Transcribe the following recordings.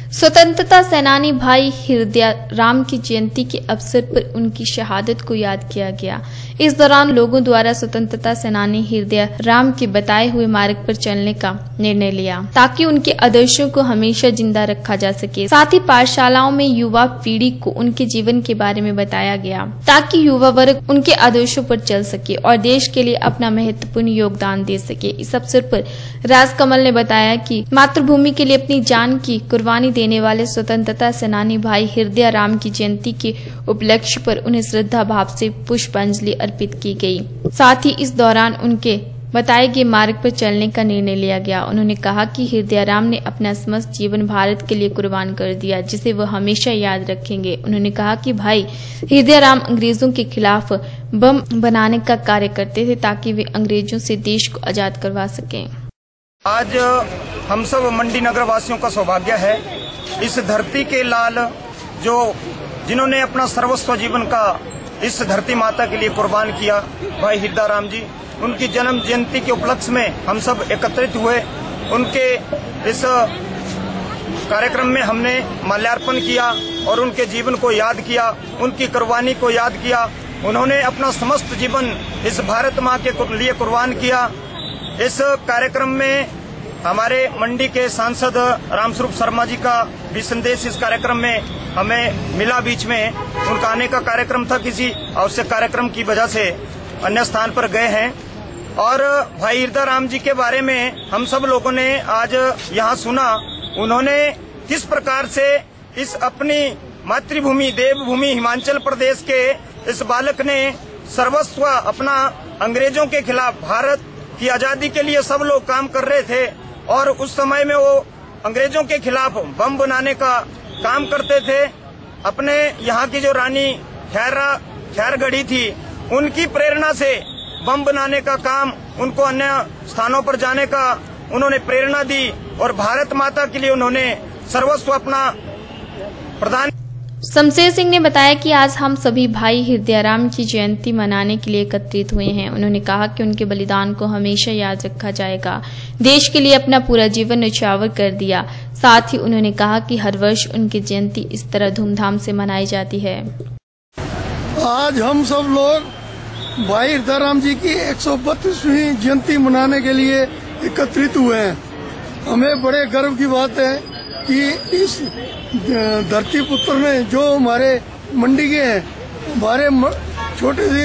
स्वतंत्रता सेनानी भाई हृदय राम की जयंती के अवसर पर उनकी शहादत को याद किया गया। इस दौरान लोगों द्वारा स्वतंत्रता सेनानी हृदय राम के बताए हुए मार्ग पर चलने का निर्णय लिया ताकि उनके आदर्शों को हमेशा जिंदा रखा जा सके। साथ ही पाठशालाओं में युवा पीढ़ी को उनके जीवन के बारे में बताया गया ताकि युवा वर्ग उनके आदर्शों पर चल सके और देश के लिए अपना महत्वपूर्ण योगदान दे सके। इस अवसर पर राजकमल ने बताया कि मातृभूमि के लिए अपनी जान की कुर्बानी देने वाले स्वतंत्रता सेनानी भाई हृदय राम की जयंती के उपलक्ष्य पर उन्हें श्रद्धा भाव से पुष्पांजलि अर्पित की गई। साथ ही इस दौरान उनके बताए गए मार्ग पर चलने का निर्णय लिया गया। उन्होंने कहा कि हृदय राम ने अपना समस्त जीवन भारत के लिए कुर्बान कर दिया, जिसे वह हमेशा याद रखेंगे। उन्होंने कहा कि भाई हृदय राम अंग्रेजों के खिलाफ बम बनाने का कार्य करते थे ताकि वे अंग्रेजों से देश को आजाद करवा सकें। आज हम सब मंडी नगर वासियों का सौभाग्य है इस धरती के लाल जिन्होंने अपना सर्वस्व जीवन का इस धरती माता के लिए कुर्बान किया, भाई हृदय राम जी, उनकी जन्म जयंती के उपलक्ष्य में हम सब एकत्रित हुए। उनके इस कार्यक्रम में हमने माल्यार्पण किया और उनके जीवन को याद किया, उनकी कुर्बानी को याद किया। उन्होंने अपना समस्त जीवन इस भारत माँ के लिए कुर्बान किया। इस कार्यक्रम में हमारे मंडी के सांसद रामस्वरूप शर्मा जी का भी संदेश इस कार्यक्रम में हमें मिला। बीच में उनका आने का कार्यक्रम था, किसी आवश्यक कार्यक्रम की वजह से अन्य स्थान पर गए हैं। और भाई हृदय राम जी के बारे में हम सब लोगों ने आज यहाँ सुना। उन्होंने किस प्रकार से इस अपनी मातृभूमि देवभूमि हिमाचल प्रदेश के इस बालक ने सर्वस्व अपना अंग्रेजों के खिलाफ भारत की आजादी के लिए सब लोग काम कर रहे थे और उस समय में वो अंग्रेजों के खिलाफ बम बनाने का काम करते थे। अपने यहाँ की जो रानी खैरगढ़ी थी, उनकी प्रेरणा से बम बनाने का काम, उनको अन्य स्थानों पर जाने का उन्होंने प्रेरणा दी और भारत माता के लिए उन्होंने सर्वस्व अपना प्रदान। शमशेर सिंह ने बताया कि आज हम सभी भाई हृदय राम की जयंती मनाने के लिए एकत्रित हुए हैं। उन्होंने कहा कि उनके बलिदान को हमेशा याद रखा जाएगा। देश के लिए अपना पूरा जीवन न्यौछावर कर दिया। साथ ही उन्होंने कहा कि हर वर्ष उनकी जयंती इस तरह धूमधाम से मनाई जाती है। आज हम सब लोग भाई हृदय राम जी की 132वीं जयंती मनाने के लिए एकत्रित हुए हैं। हमें बड़े गर्व की बात है कि इस धरती पुत्र ने जो हमारे मंडी के हैं, हमारे छोटे से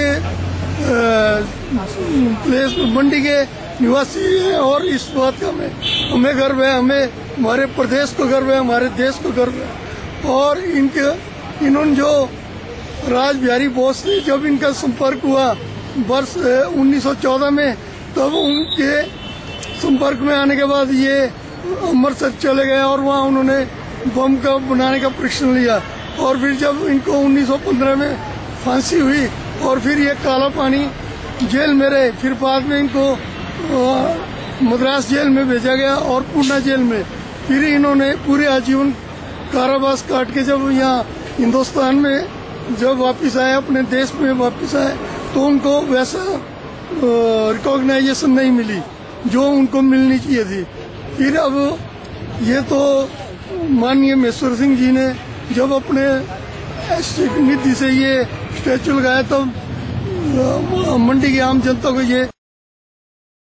प्लेस मंडी के निवासी हैं और इस बात का हमें गर्व है। हमें हमारे प्रदेश को गर्व है, हमारे देश को गर्व है। और इन्होंने जो राज बिहारी बोस से जब इनका संपर्क हुआ वर्ष 1914 में, तब उनके संपर्क में आने के बाद ये अमृतसर चले गए और वहाँ उन्होंने बम का बनाने का प्रशिक्षण लिया। और फिर जब इनको 1915 में फांसी हुई और फिर ये काला पानी जेल में रहे, फिर बाद में इनको मद्रास जेल में भेजा गया और पूना जेल में। फिर इन्होंने पूरे आजीवन कारावास काट के जब यहाँ हिंदुस्तान में जब वापस आए, अपने देश में वापस आए, तो उनको वैसा रिकॉग्नाइजेशन नहीं मिली जो उनको मिलनी चाहिए थी। फिर अब ये तो माननीय महेश्वर सिंह जी ने जब अपने निधि से ये स्टैचू लगाया, तब मंडी की आम जनता को ये